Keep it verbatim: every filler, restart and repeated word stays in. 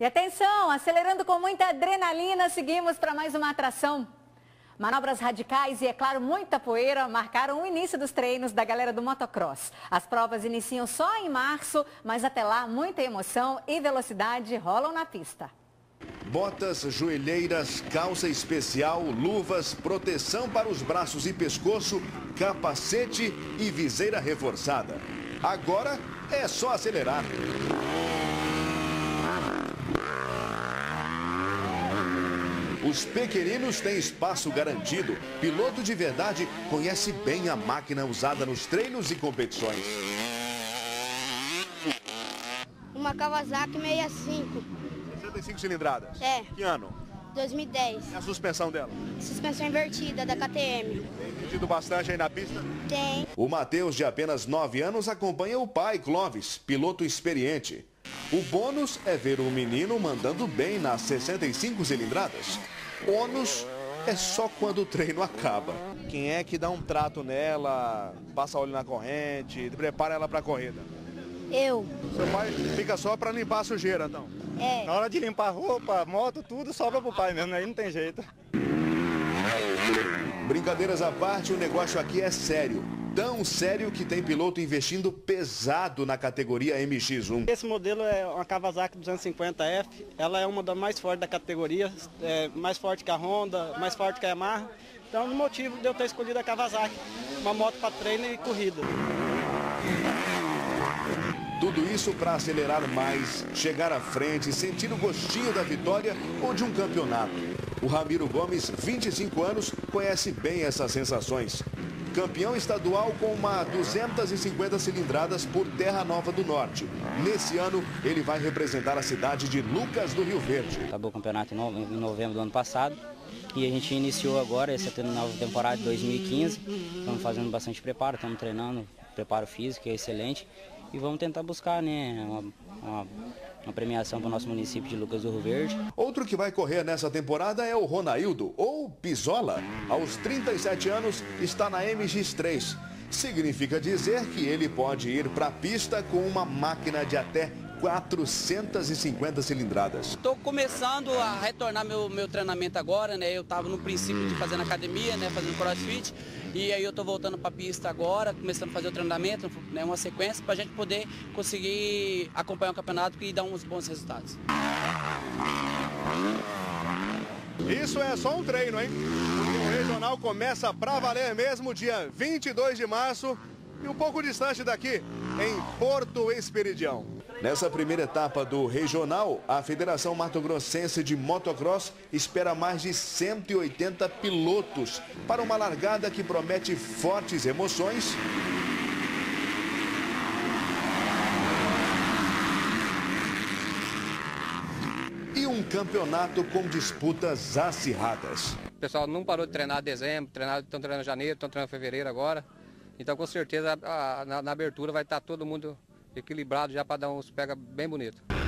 E atenção, acelerando com muita adrenalina, seguimos para mais uma atração. Manobras radicais e, é claro, muita poeira marcaram o início dos treinos da galera do motocross. As provas iniciam só em março, mas até lá muita emoção e velocidade rolam na pista. Botas, joelheiras, calça especial, luvas, proteção para os braços e pescoço, capacete e viseira reforçada. Agora é só acelerar. Os pequeninos têm espaço garantido. Piloto de verdade conhece bem a máquina usada nos treinos e competições. Uma Kawasaki sessenta e cinco. sessenta e cinco cilindradas? É. Que ano? dois mil e dez. E a suspensão dela? Suspensão invertida da K T M. Tem sentido bastante aí na pista? Tem. O Matheus, de apenas nove anos, acompanha o pai, Clóvis, piloto experiente. O bônus é ver o menino mandando bem nas sessenta e cinco cilindradas. Ônus é só quando o treino acaba. Quem é que dá um trato nela, passa óleo na corrente, prepara ela para a corrida? Eu. Seu pai fica só para limpar a sujeira, então? É. Na hora de limpar roupa, moto, tudo sobra pro pai mesmo, aí não tem jeito. Brincadeiras à parte, o negócio aqui é sério. Tão sério que tem piloto investindo pesado na categoria M X um. Esse modelo é uma Kawasaki duzentos e cinquenta F, ela é uma das mais fortes da categoria, é mais forte que a Honda, mais forte que a Yamaha. Então, o motivo de eu ter escolhido a Kawasaki, uma moto para treino e corrida. Tudo isso para acelerar mais, chegar à frente, sentir o gostinho da vitória ou de um campeonato. O Ramiro Gomes, vinte e cinco anos, conhece bem essas sensações. Campeão estadual com uma duzentas e cinquenta cilindradas por Terra Nova do Norte. Nesse ano, ele vai representar a cidade de Lucas do Rio Verde. Acabou o campeonato em novembro do ano passado e a gente iniciou agora essa nova temporada de dois mil e quinze. Estamos fazendo bastante preparo, estamos treinando, preparo físico é excelente e vamos tentar buscar, né, uma, uma, uma premiação para o nosso município de Lucas do Rio Verde. Outro que vai correr nessa temporada é o Ronaildo, ou Pisola. Aos trinta e sete anos, está na M X três. Significa dizer que ele pode ir para a pista com uma máquina de até quatrocentas e cinquenta cilindradas. Estou começando a retornar meu, meu treinamento agora, né? Eu estava no princípio de fazer na academia, né? Fazendo crossfit. E aí eu estou voltando para a pista agora, começando a fazer o treinamento, né? Uma sequência para a gente poder conseguir acompanhar o campeonato e dar uns bons resultados. Isso é só um treino, hein? O regional começa para valer mesmo dia vinte e dois de março e um pouco distante daqui, em Porto Esperidião. Nessa primeira etapa do regional, a Federação Mato Grossense de Motocross espera mais de cento e oitenta pilotos para uma largada que promete fortes emoções e um campeonato com disputas acirradas. O pessoal não parou de treinar em dezembro, estão treinando em janeiro, estão treinando em fevereiro agora. Então, com certeza, a, a, na, na abertura vai estar todo mundo equilibrado já para dar uns pega bem bonito.